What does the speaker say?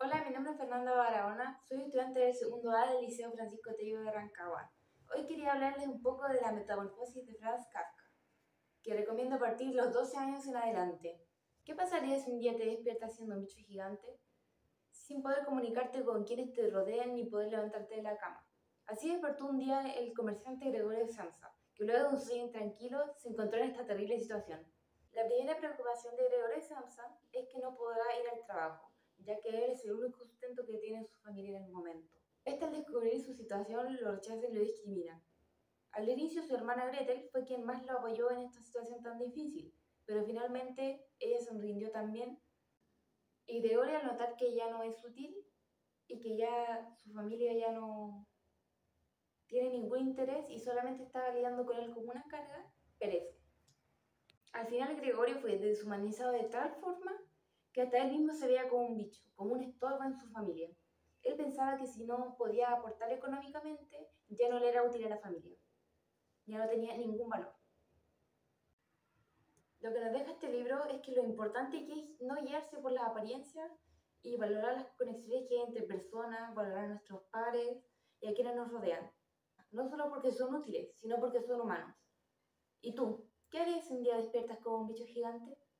Hola, mi nombre es Fernanda Barahona, soy estudiante del segundo A del Liceo Francisco Tello de Rancagua. Hoy quería hablarles un poco de la metamorfosis de Franz Kafka, que recomiendo a partir de los 12 años en adelante. ¿Qué pasaría si un día te despiertas siendo un bicho gigante, sin poder comunicarte con quienes te rodean ni poder levantarte de la cama? Así despertó un día el comerciante Gregorio Samsa, que luego de un sueño intranquilo se encontró en esta terrible situación. La primera preocupación de Gregorio Samsa es que no podrá ir al trabajo, ya que él es el único sustento que tiene su familia en el momento. Este, al descubrir su situación, lo rechaza y lo discrimina. Al inicio, su hermana Gretel fue quien más lo apoyó en esta situación tan difícil, pero finalmente ella se rindió también, y Gregorio, al notar que ya no es útil y que ya su familia ya no tiene ningún interés y solamente estaba lidiando con él como una carga, perece. Al final Gregorio fue deshumanizado de tal forma que hasta él mismo se veía como un bicho, como un estorbo en su familia. Él pensaba que si no podía aportar económicamente, ya no le era útil a la familia, ya no tenía ningún valor. Lo que nos deja este libro es que lo importante que es no guiarse por las apariencias y valorar las conexiones que hay entre personas, valorar a nuestros pares y a quienes nos rodean. No solo porque son útiles, sino porque son humanos. ¿Y tú? ¿Qué harías si un día despiertas como un bicho gigante?